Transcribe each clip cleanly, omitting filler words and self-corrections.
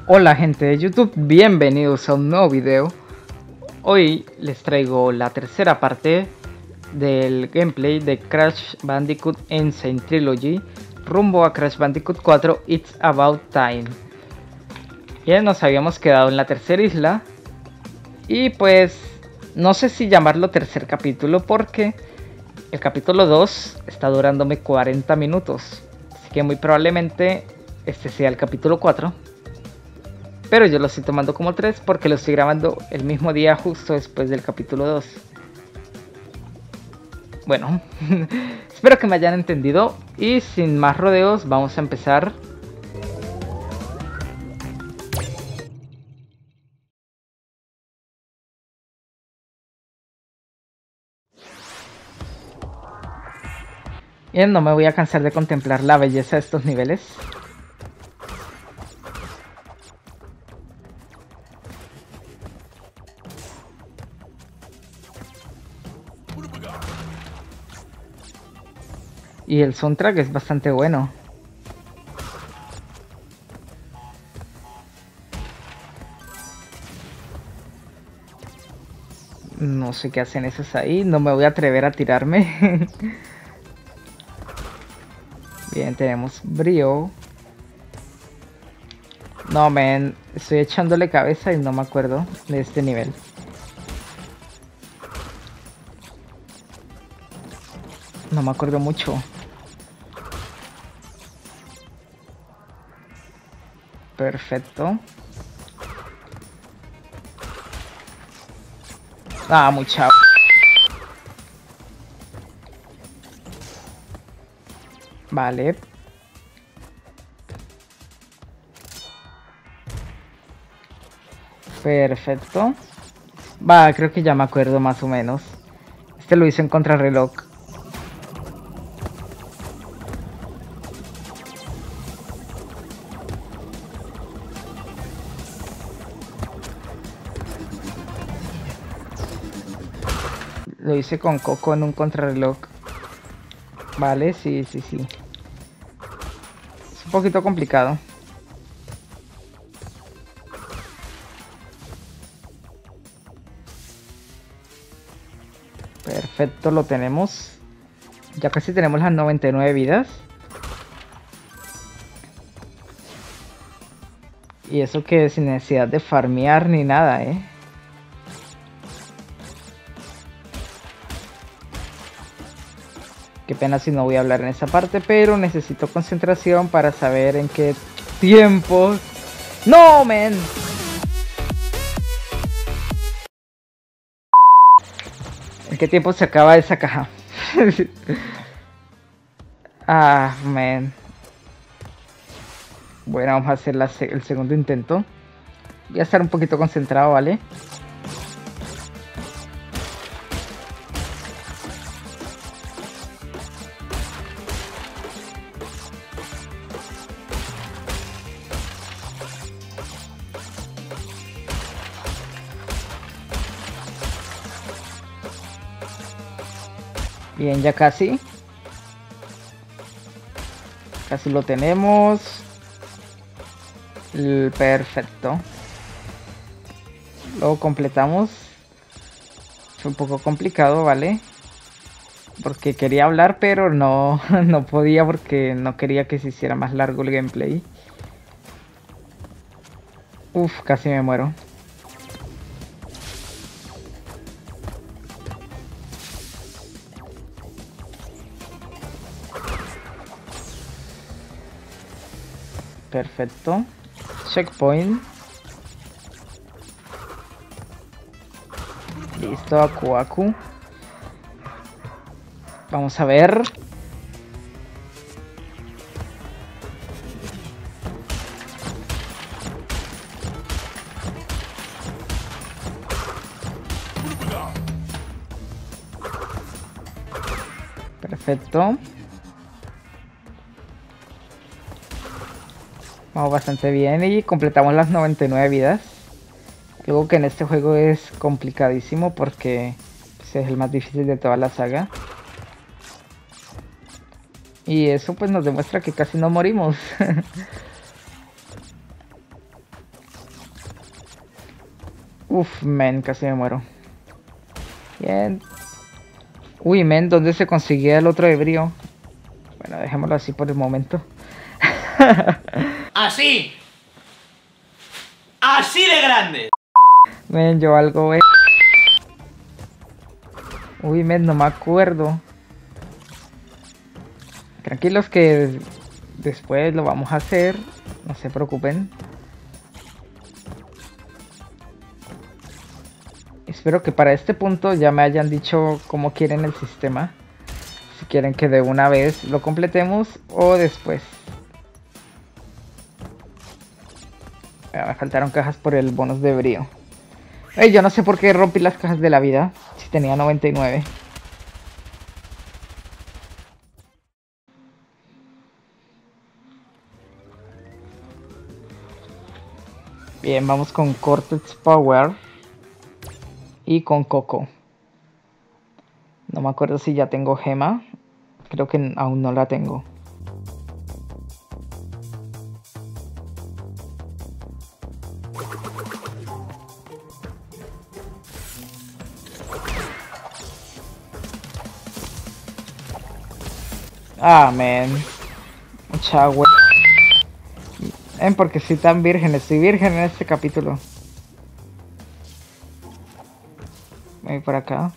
Hola gente de YouTube, bienvenidos a un nuevo video. Hoy les traigo la tercera parte del gameplay de Crash Bandicoot Insane Trilogy rumbo a Crash Bandicoot 4 It's About Time. Ya nos habíamos quedado en la tercera isla y pues no sé si llamarlo tercer capítulo porque el capítulo 2 está durándome 40 minutos, así que muy probablemente este sea el capítulo 4. Pero yo lo estoy tomando como 3 porque lo estoy grabando el mismo día justo después del capítulo 2. Bueno, espero que me hayan entendido y sin más rodeos vamos a empezar. Bien, no me voy a cansar de contemplar la belleza de estos niveles. Y el soundtrack es bastante bueno. No sé qué hacen esos ahí, no me voy a atrever a tirarme. Bien, tenemos brío. No, men, estoy echándole cabeza y no me acuerdo de este nivel. No me acuerdo mucho. Perfecto. Ah, mucha. Vale. Perfecto. Va, creo que ya me acuerdo más o menos. Este lo hice en contrarreloj. Lo hice con Coco en un contrarreloj. Vale, sí. Es un poquito complicado. Perfecto, lo tenemos. Ya casi tenemos las 99 vidas. Y eso que sin necesidad de farmear ni nada, Qué pena si no voy a hablar en esa parte, pero necesito concentración para saber en qué tiempo. ¡No, men! ¿En qué tiempo se acaba esa caja? Ah, man. Bueno, vamos a hacer el segundo intento. Voy a estar un poquito concentrado, ¿vale? Bien, ya casi. Casi lo tenemos. Perfecto. Lo completamos. Fue un poco complicado, ¿vale? Porque quería hablar, pero no, no podía porque no quería que se hiciera más largo el gameplay. Uf, casi me muero. Perfecto. Checkpoint. Listo, Aku Aku. Vamos a ver. Perfecto. Vamos bastante bien y completamos las 99 vidas. Algo que en este juego es complicadísimo porque pues, es el más difícil de toda la saga. Y eso pues nos demuestra que casi no morimos. Uf, men, casi me muero. Bien. Uy, men, ¿dónde se conseguía el otro de brío? Bueno, dejémoslo así por el momento. Así. Así de grande. Men, yo algo, Uy, men, no me acuerdo. Tranquilos que después lo vamos a hacer. No se preocupen. Espero que para este punto ya me hayan dicho cómo quieren el sistema. Si quieren que de una vez lo completemos o después. Me faltaron cajas por el bonus de brío. Ey, yo no sé por qué rompí las cajas de la vida. Si tenía 99. Bien, vamos con Cortex Power. Y con Coco. No me acuerdo si ya tengo gema. Creo que aún no la tengo. Ah, man. Mucha agua. Porque soy tan virgen. Estoy virgen en este capítulo. Voy por acá.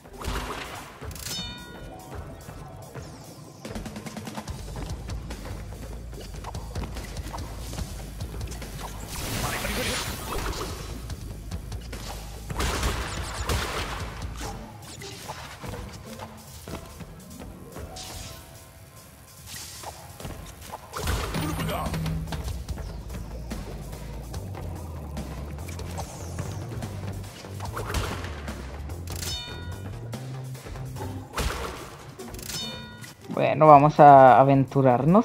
Bueno, vamos a aventurarnos.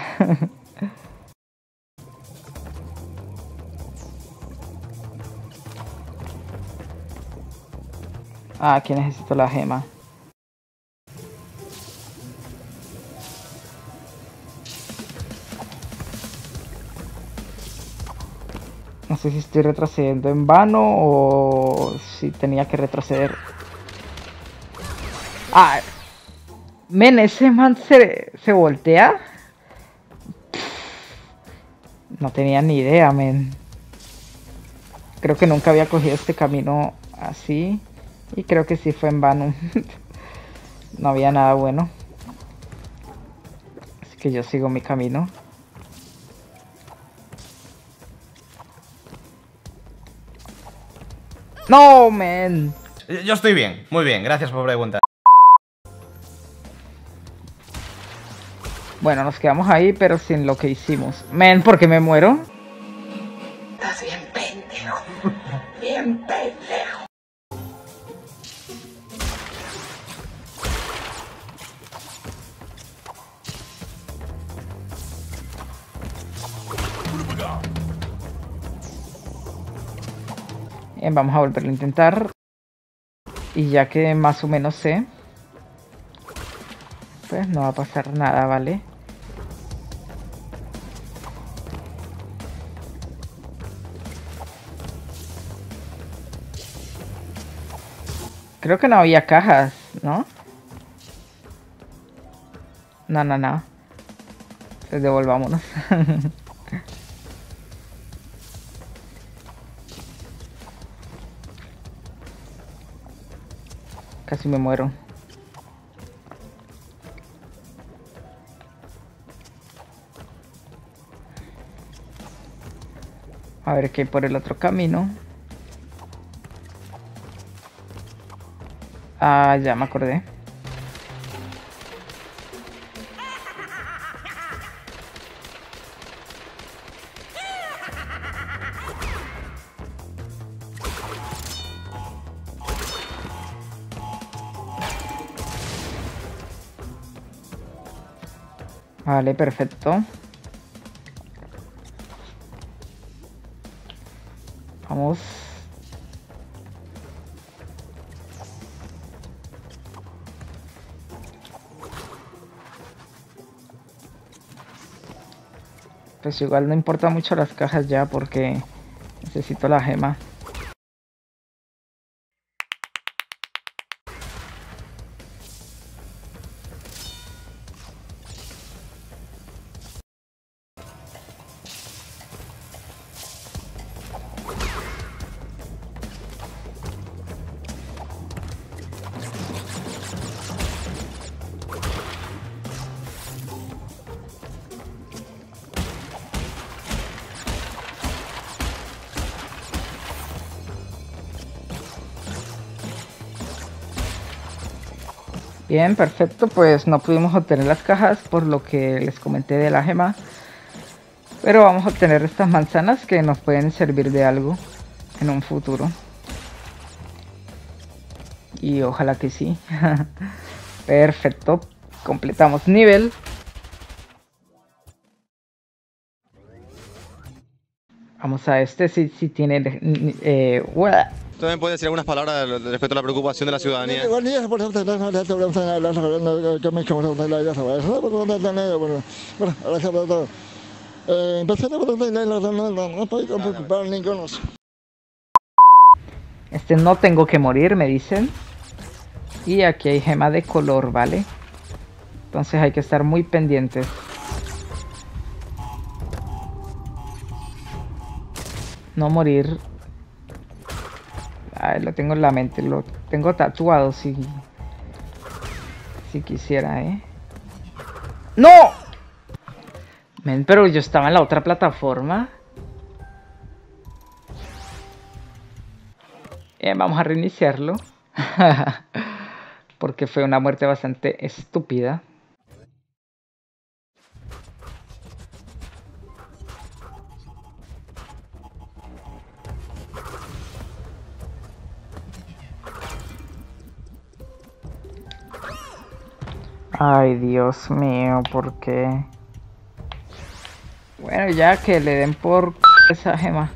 Ah, aquí necesito la gema. No sé si estoy retrocediendo en vano o si tenía que retroceder. Ah, men, ese man se voltea. No tenía ni idea, men. Creo que nunca había cogido este camino así. Y creo que sí fue en vano. No había nada bueno. Así que yo sigo mi camino. No, men. Yo estoy bien, muy bien, gracias por preguntar. Bueno, nos quedamos ahí, pero sin lo que hicimos. Men, ¿por qué me muero? Estás bien pendejo. Bien pendejo. Bien, vamos a volverlo a intentar. Y ya que más o menos sé, pues no va a pasar nada, ¿vale? Creo que no había cajas, ¿no? No, no, no. Entonces devolvámonos. Casi me muero. A ver qué hay por el otro camino. Ah, ya me acordé. Vale, perfecto. Vamos. Pues igual no importa mucho las cajas ya porque necesito la gema. Bien, perfecto, pues no pudimos obtener las cajas por lo que les comenté de la gema. Pero vamos a obtener estas manzanas que nos pueden servir de algo en un futuro. Y ojalá que sí. Perfecto, completamos nivel. Vamos a este, si tiene... ¿También puede decir algunas palabras respecto a la preocupación de la ciudadanía? Este no tengo que morir, me dicen. Y aquí hay gema de color, ¿vale? Entonces hay que estar muy pendientes. No morir. Ay, lo tengo en la mente, lo tengo tatuado si quisiera, ¿eh? ¡No! Men, pero yo estaba en la otra plataforma. Vamos a reiniciarlo. Porque fue una muerte bastante estúpida. Ay, Dios mío, ¿por qué? Bueno, ya que le den por esa gema.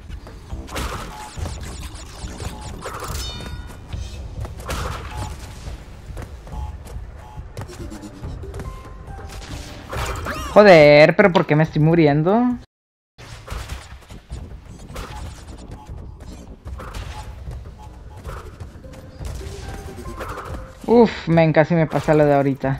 Joder, pero ¿por qué me estoy muriendo? Uf, men, casi me pasa lo de ahorita.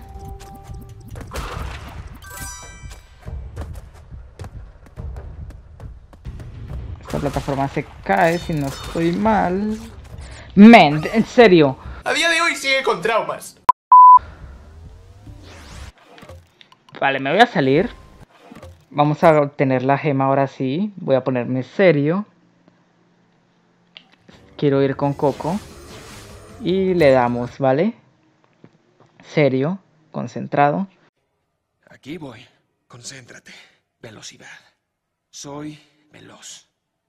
Esta plataforma se cae si no estoy mal. Men, en serio. A día de hoy sigue con traumas. Vale, me voy a salir. Vamos a obtener la gema ahora sí. Voy a ponerme serio. Quiero ir con Coco. Y le damos, ¿vale? Serio, concentrado. Aquí voy. Concéntrate. Velocidad. Soy veloz.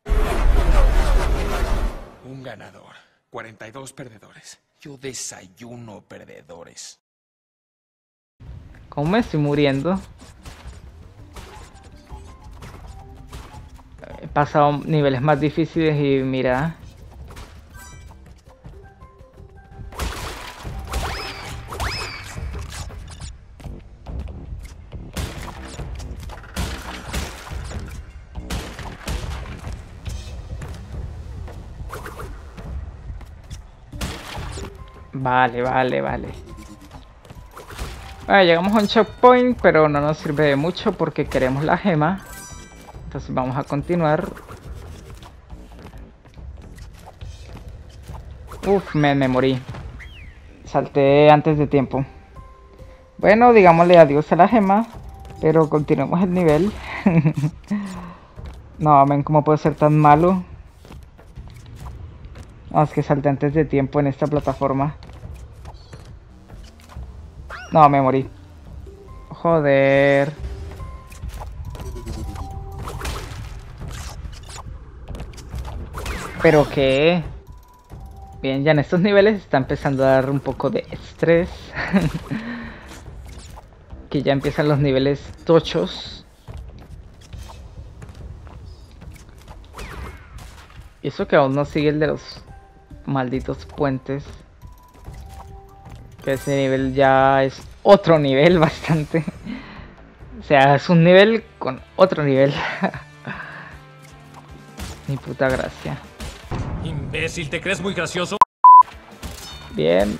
Un ganador. 42 perdedores. Yo desayuno perdedores. ¿Cómo me estoy muriendo? He pasado niveles más difíciles y mira. Vale. Bueno, llegamos a un checkpoint, pero no nos sirve de mucho porque queremos la gema. Entonces vamos a continuar. Uf, me morí. Salté antes de tiempo. Bueno, digámosle adiós a la gema, pero continuemos el nivel. No, ven, ¿cómo puede ser tan malo? No, es que salté antes de tiempo en esta plataforma. No, me morí. Joder. ¿Pero qué? Bien, ya en estos niveles está empezando a dar un poco de estrés. Que ya empiezan los niveles tochos. Y eso que aún no sigue el de los malditos puentes. Que ese nivel ya es otro nivel bastante. O sea, es un nivel con otro nivel. Ni puta gracia. Imbécil, ¿te crees muy gracioso? Bien.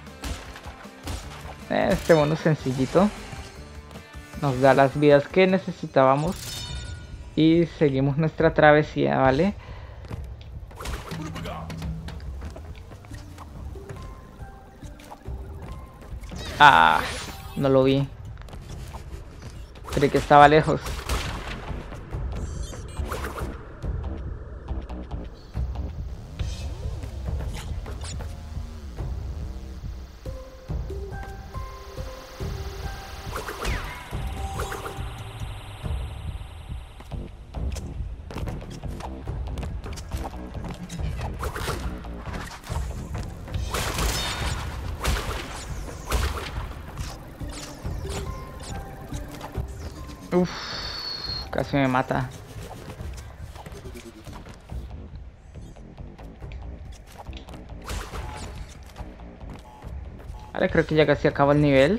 Este mono sencillito nos da las vidas que necesitábamos. Y seguimos nuestra travesía, ¿vale? Ah, no lo vi. Creí que estaba lejos. Uf, casi me mata. Vale, creo que ya casi acaba el nivel.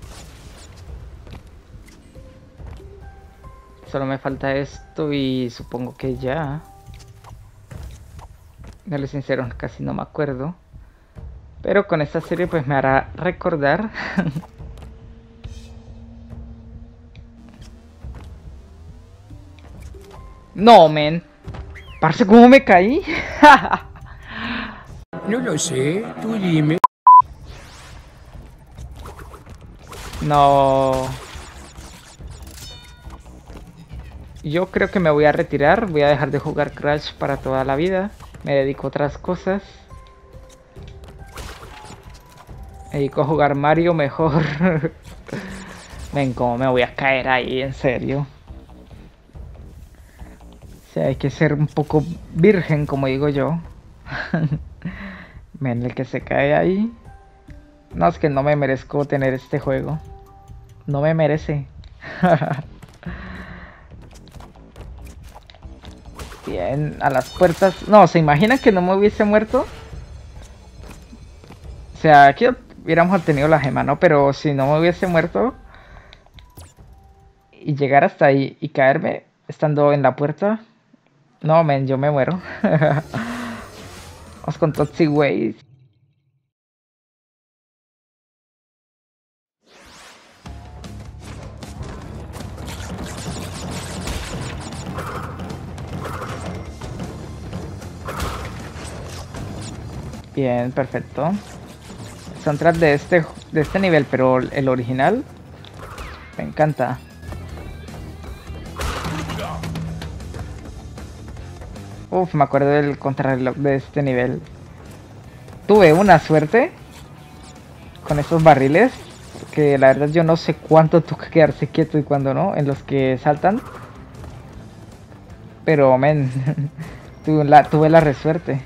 Solo me falta esto y supongo que ya. Darle sincero, casi no me acuerdo. Pero con esta serie pues me hará recordar. No, men. Parce, ¿cómo me caí? No lo sé, tú dime. No. Yo creo que me voy a retirar. Voy a dejar de jugar Crash para toda la vida. Me dedico a otras cosas. Me dedico a jugar Mario mejor. Ven, cómo me voy a caer ahí, en serio. O sea, hay que ser un poco virgen, como digo yo. Ven, el que se cae ahí. No, es que no me merezco tener este juego. No me merece. Bien, a las puertas. No, ¿se imaginan que no me hubiese muerto? O sea, aquí hubiéramos obtenido la gema, ¿no? Pero si no me hubiese muerto y llegar hasta ahí y caerme estando en la puerta. No, men, yo me muero. Vamos con Toxic Waste. Bien, perfecto. El soundtrack de este nivel, pero el original me encanta. Uf, me acuerdo del contrarreloj de este nivel. Tuve una suerte con estos barriles, que la verdad yo no sé cuánto toca quedarse quieto y cuándo no, en los que saltan. Pero, men, tuve la resuerte.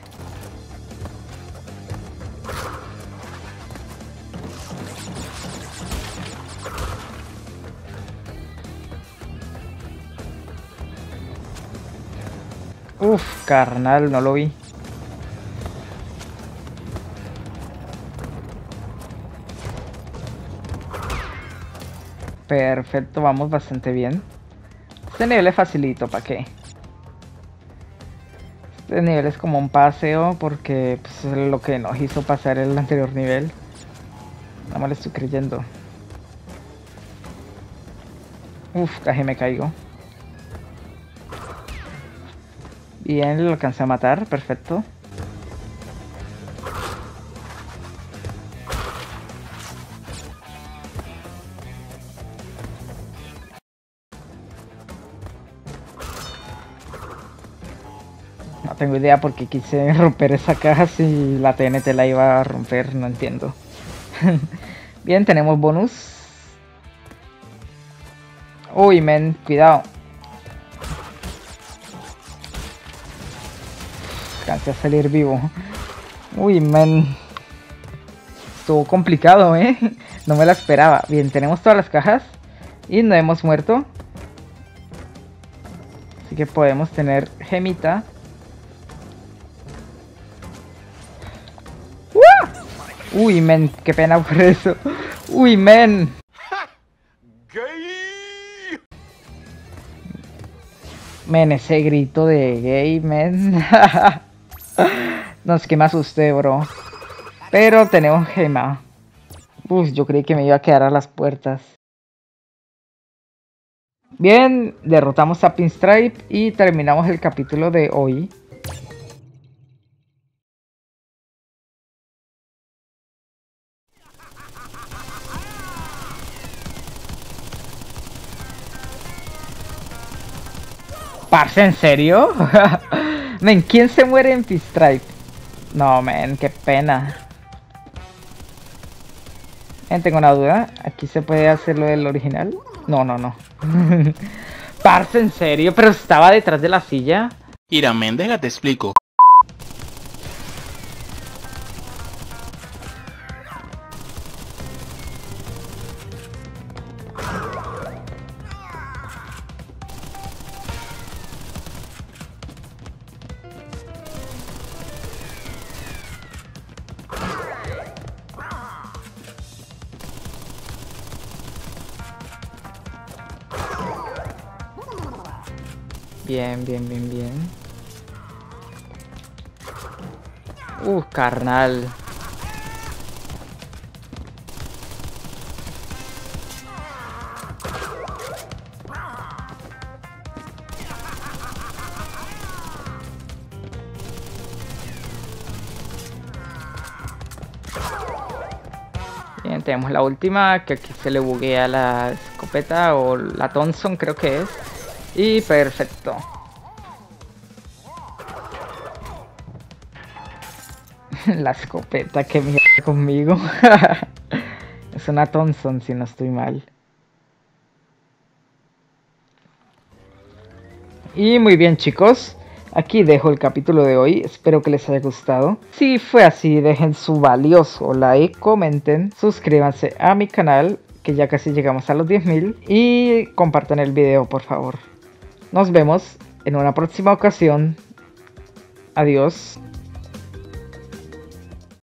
Uf, carnal, no lo vi. Perfecto, vamos bastante bien. Este nivel es facilito, ¿para qué? Este nivel es como un paseo porque pues, es lo que nos hizo pasar el anterior nivel. No me lo estoy creyendo. Uf, casi me caigo. Bien, lo alcancé a matar, perfecto. No tengo idea porque quise romper esa caja si la TNT la iba a romper, no entiendo. Bien, tenemos bonus. Uy, men, cuidado. Alcancé a salir vivo. Uy, men. Estuvo complicado, No me la esperaba. Bien, tenemos todas las cajas. Y no hemos muerto. Así que podemos tener gemita. ¡Uah! Uy, men, qué pena por eso. Uy, men. Men, ese grito de gay, men. No, es que me asusté, bro. Pero tenemos gema. Uf, yo creí que me iba a quedar a las puertas. Bien, derrotamos a Pinstripe y terminamos el capítulo de hoy. Parce, ¿en serio? Men, ¿quién se muere en Pinstripe? No, men, qué pena. Men, tengo una duda. ¿Aquí se puede hacer lo del original? No, no, no. Parce, ¿en serio? Pero estaba detrás de la silla. Ira Méndez, te explico. Bien, bien, bien, bien. Carnal. Bien, tenemos la última, que aquí se le buguea la escopeta o la Thompson, creo que es. Y perfecto. La escopeta, que mierda conmigo. Es una Thompson, si no estoy mal. Y muy bien, chicos. Aquí dejo el capítulo de hoy, espero que les haya gustado. Si fue así, dejen su valioso like, comenten, suscríbanse a mi canal, que ya casi llegamos a los 10.000, y compartan el video, por favor. Nos vemos en una próxima ocasión. Adiós.